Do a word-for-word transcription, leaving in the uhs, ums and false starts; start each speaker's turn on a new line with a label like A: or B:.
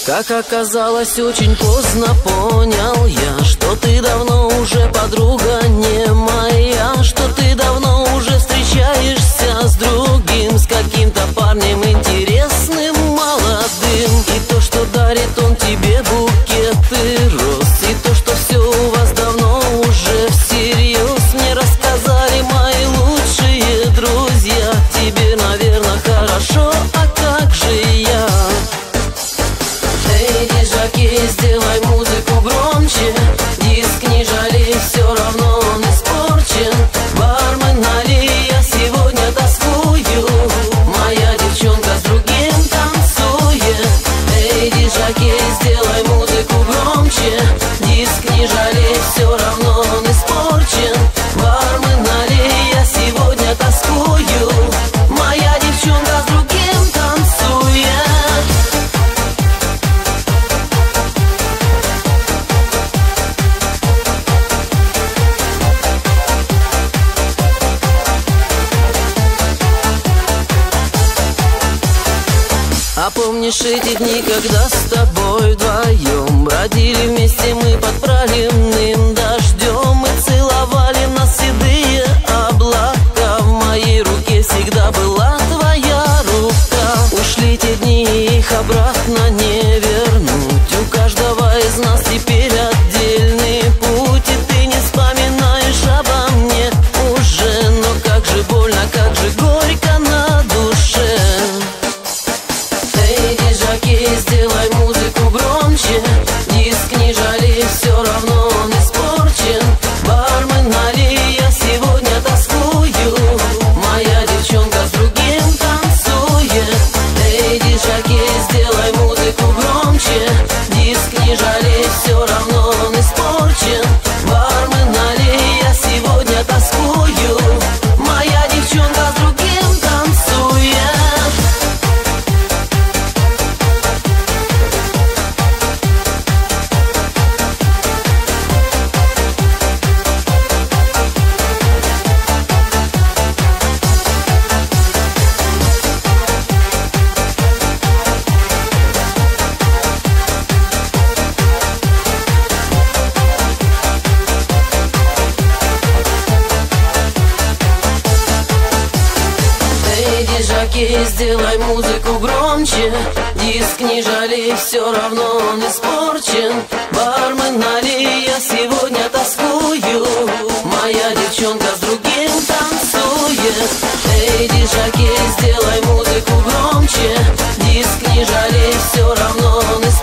A: Как оказалось, очень поздно понял я, что ты давно уже подруга не моя, что ты давно уже встречаешься с другим, с каким-то парнем интересным, молодым. И то, что дарит он тебе букеты роз, и то, что все у вас давно уже всерьез, мне рассказали мои лучшие друзья. Тебе, наверное, хорошо, а как же я? Эй, диджаки, сделай музыку громче, диск не жалей, все равно он испорчен. Бармен, налей, я сегодня тоскую, моя девчонка с другим танцует. Эй, диджаки, сделай музыку громче, диск не жалей, все равно он испорчен. Бармен, налей, я сегодня тоскую, моя девчонка с другим танцует. А помнишь эти дни, когда с тобой вдвоем бродили вместе мы под проливным дождем, и целовали нас седые облака, в моей руке всегда была твоя рука. Ушли те дни, их обратно не вернуть, у каждого из нас теперь отдельный путь, и ты не вспоминаешь обо мне уже, но как же больно, как же горько на душе. Эй, диджаки, сделай музыку громче, диск не жалей, все равно он испорчен. Бармен, налей, я сегодня тоскую, моя девчонка с другим танцует. Эй, диджаки, сделай музыку громче, диск не жалей, все равно он испорчен. Бармен, налей, я сегодня тоскую, моя девчонка с другим танцует. Сделай музыку громче, диск не жалей, все равно он испорчен. Бармен, налей, я сегодня тоскую, моя девчонка с другим танцует. Эй, диджаки, сделай музыку громче, диск не жалей, все равно он испорчен.